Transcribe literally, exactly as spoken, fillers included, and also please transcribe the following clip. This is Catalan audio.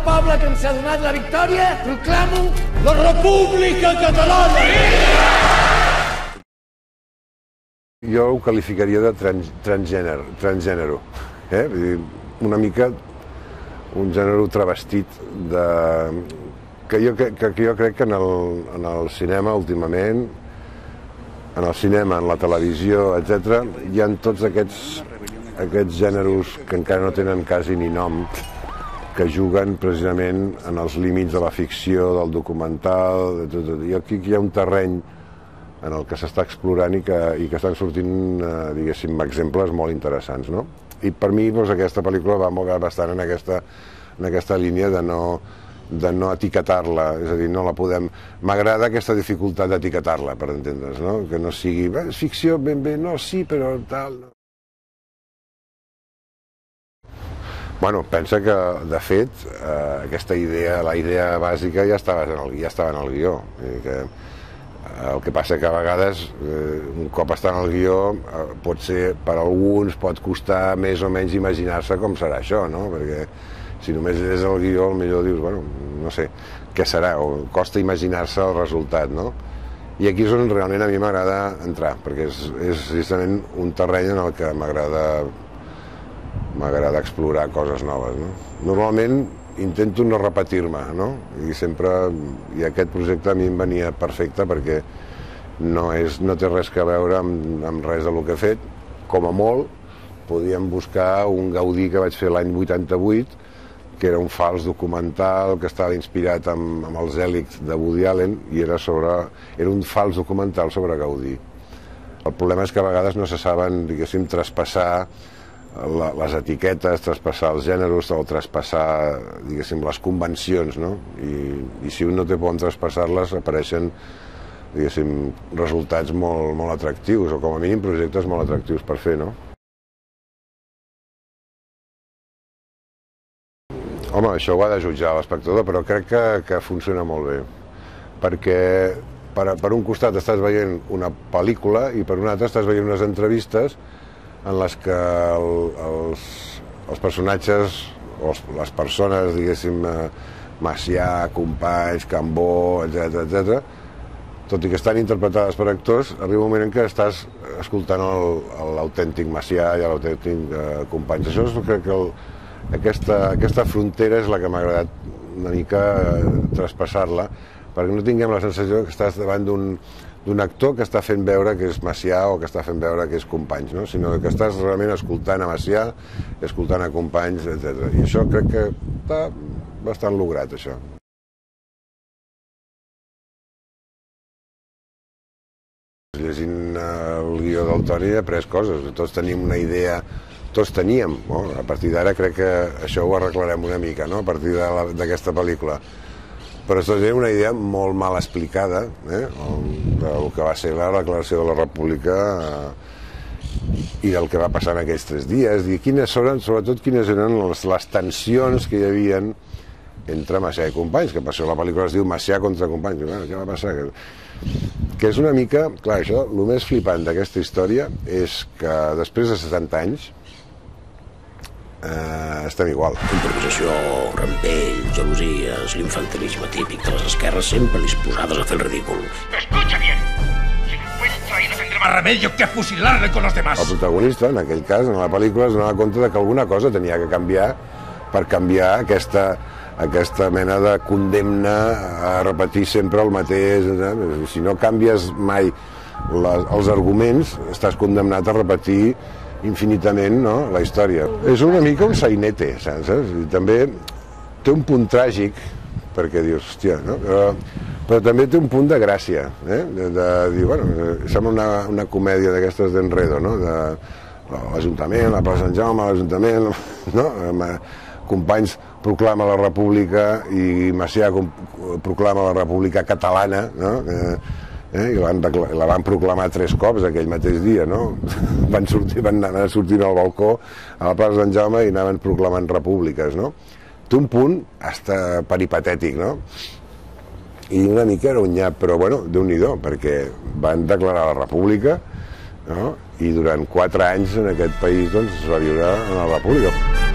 poble que ens ha donat la victòria, proclamo la República Catalana! Jo ho qualificaria de trans, transgènere, transgènero, eh? Vull dir, una mica un gènere travestit de... que jo, que, que jo crec que en el, en el cinema últimament, en el cinema, en la televisió, etcètera, hi ha tots aquests, aquests gèneres que encara no tenen quasi ni nom, que juguen precisament en els límits de la ficció, del documental, de tot. I aquí hi ha un terreny en el que s'està explorant i que, i que estan sortint, eh, diguéssim, exemples molt interessants, no? I per mi doncs, aquesta pel·lícula va molt bastant en aquesta, en aquesta línia de no, de no etiquetar-la, és a dir, no la podem... M'agrada aquesta dificultat d'etiquetar-la, per entendre's, no? Que no sigui, és ficció, ben bé, no, sí, però tal... Bueno, pensa que, de fet, eh, aquesta idea, la idea bàsica ja estava en el, ja estava en el guió. Que, el que passa que a vegades, eh, un cop està en el guió, eh, pot ser, per alguns, pot costar més o menys imaginar-se com serà això, no? Perquè si només és el guió, potser dius, bueno, no sé, què serà, o costa imaginar-se el resultat, no? I aquí és on realment a mi m'agrada entrar, perquè és, és precisament un terreny en el que m'agrada m'agrada explorar coses noves, no? Normalment intento no repetir-me, no? I sempre, i aquest projecte a mi em venia perfecte perquè no, és, no té res a veure amb, amb res del que he fet. Com a molt, podíem buscar un Gaudí que vaig fer l'any vuitanta-vuit, que era un fals documental que estava inspirat amb, amb els Hèlix de Woody Allen i era, sobre, era un fals documental sobre Gaudí. El problema és que a vegades no se saben, diguéssim, traspassar La, les etiquetes, traspassar els gèneres o traspassar, diguéssim, les convencions, no? I, i si un no té por en traspassar-les, apareixen, diguéssim, resultats molt, molt atractius, o com a mínim projectes molt atractius per fer, no? Home, això ho ha de jutjar l'espectador, però crec que, que funciona molt bé, perquè per, per un costat estàs veient una pel·lícula i per un altre estàs veient unes entrevistes en les que el, els, els personatges, o els, les persones, diguéssim, eh, Macià, Companys, Cambó, etcètera, etcètera, tot i que estan interpretades per actors, arriba un moment en què estàs escoltant l'autèntic Macià i l'autèntic eh, Companys. Això és, crec que el, aquesta, aquesta frontera és la que m'ha agradat una mica eh, traspassar-la, perquè no tinguem la sensació que estàs davant d'un d'un actor que està fent veure que és Macià o que està fent veure que és Companys, no? Sinó que estàs realment escoltant a Macià, escoltant a Companys, etcètera. I això crec que està bastant lograt, això. Llegint el guió del Toni he après coses, tots tenim una idea, tots teníem, no? A partir d'ara crec que això ho arreglarem una mica, no? A partir d'aquesta pel·lícula. Però això és una idea molt mal explicada, eh? Del que va ser la declaració de la República eh, i del que va passar en aquells tres dies, i quines eren, sobretot quines eren les, les tensions que hi havia entre Macià i Companys, que per això la pel·lícula es diu Macià contra Companys. Bueno, què va passar? Que, que és una mica... Clar, això, el més flipant d'aquesta història és que després de setanta anys Uh, estem igual. Improvisació, rampell, gelosies, l'infantilisme típic de les esquerres sempre disposades a fer el ridícul. Escucha bien. Si lo encuentra y no tendré más remedio que fusilarle con los demás. El protagonista, en aquell cas, en la pel·lícula, es donava compte que alguna cosa tenia que canviar per canviar aquesta, aquesta mena de condemna a repetir sempre el mateix. Si no canvies mai les, els arguments, estàs condemnat a repetir infinitament, no?, la història. És una mica un sainete, saps? I també té un punt tràgic, perquè dius, hòstia, no? Però, però també té un punt de gràcia, eh? De, de dir, bueno, sembla una, una comèdia d'aquestes d'enredo, no? De l'Ajuntament, la plaça Sant Jaume, l'Ajuntament, no? Companys proclama la República i Macià proclama la República Catalana, no? Eh, i la van, la van proclamar tres cops aquell mateix dia, no? Van sortir, van anar sortint al balcó a la plaça Sant Jaume i anaven proclamant repúbliques, no? Té un punt hasta peripatètic, no? I una mica era un nyap, però bueno, déu-n'hi-do, perquè van declarar la república, no? I durant quatre anys en aquest país doncs, es va viure en la república.